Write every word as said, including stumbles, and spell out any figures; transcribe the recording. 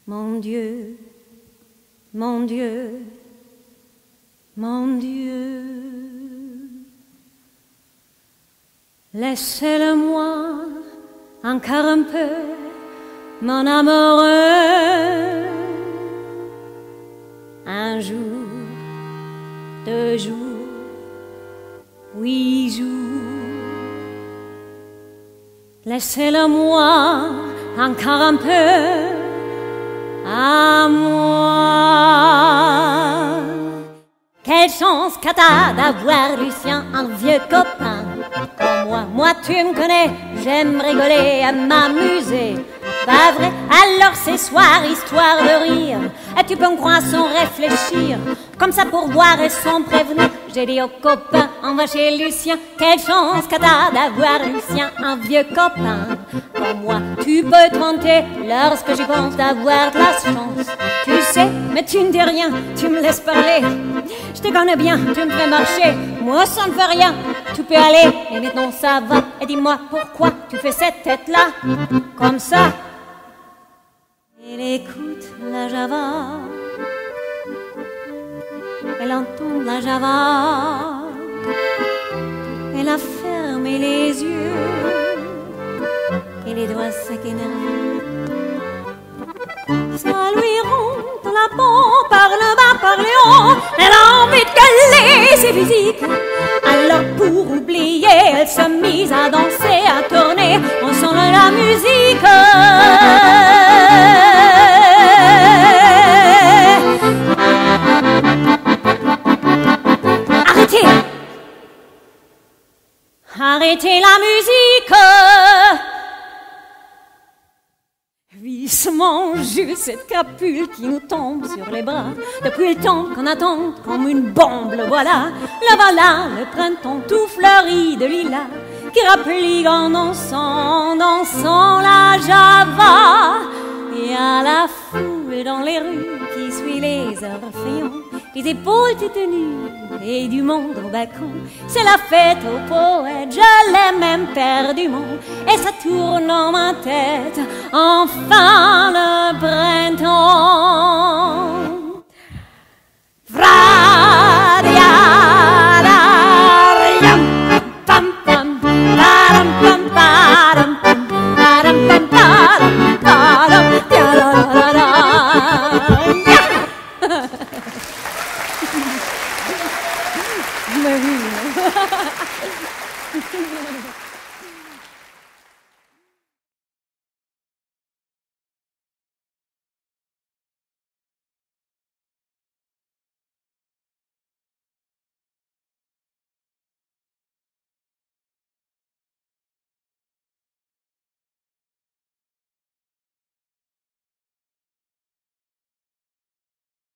Mon Dieu, mon Dieu, mon Dieu, laissez-le-moi encore un peu, mon amoureux. Un jour, deux jours, huit jours, laissez-le-moi encore un peu à moi. Quelle chance qu'a t'as d'avoir Lucien, un vieux copain comme moi. Moi tu me connais, j'aime rigoler et m'amuser. Pas vrai? Alors c'est soir, histoire de rire. Et tu peux me croire sans réfléchir, comme ça pour voir et sans prévenir. J'ai dit aux copains, on va chez Lucien. Quelle chance qu'a t'as d'avoir Lucien, un vieux copain comme moi. Tu peux te vanter lorsque j'y pense d'avoir de la chance. Tu sais, mais tu ne dis rien, tu me laisses parler. Je te connais bien, tu me fais marcher. Moi ça ne fait rien, tu peux aller. Et maintenant ça va, et dis-moi pourquoi tu fais cette tête-là, comme ça. Elle écoute la java, elle entend la java, elle a fermé les yeux et les doigts secs et nerveux. Ça lui rentre la peau par le bas, par le haut, elle a envie de gueuler, c'est physique. Alors pour oublier, elle se mise à danser, à tourner, on sent la musique. Arrêtez! Arrêtez la musique! Vissement juste cette crapule qui nous tombe sur les bras. Depuis le temps qu'on attend comme une bombe, le voilà. Le voilà, le printemps tout fleuri de lilas, qui rapplique en dansant, dansant la java. Et à la foule dans les rues qui suit les arbres friands, les épaules toutes nues et du monde au balcon. C'est la fête aux poètes, je l'ai même perdu mon. Et ça tourne dans ma tête, enfin le bras.